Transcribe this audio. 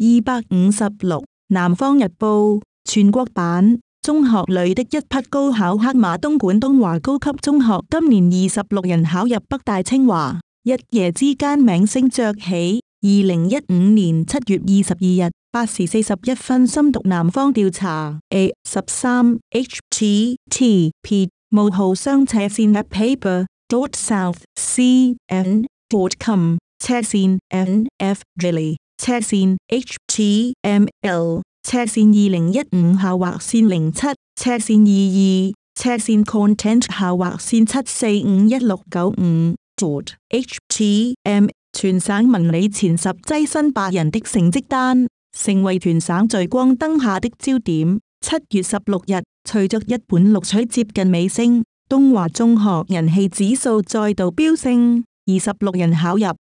256。南方日報全國版中學里的一匹高考黑馬，東莞東華高級中學今年26人考入北大清華，一夜之間名聲鵲起。2015年7月22日8時41分深讀南方調查 A13 http:// //HTML//content/HTML//7451695.html//content/HTML 全省文理前10躋身8人的成績單，成為全省聚光燈下的焦點。7月16日，隨着一本錄取接近尾聲，東華中學人氣指數再度飆升，26人考入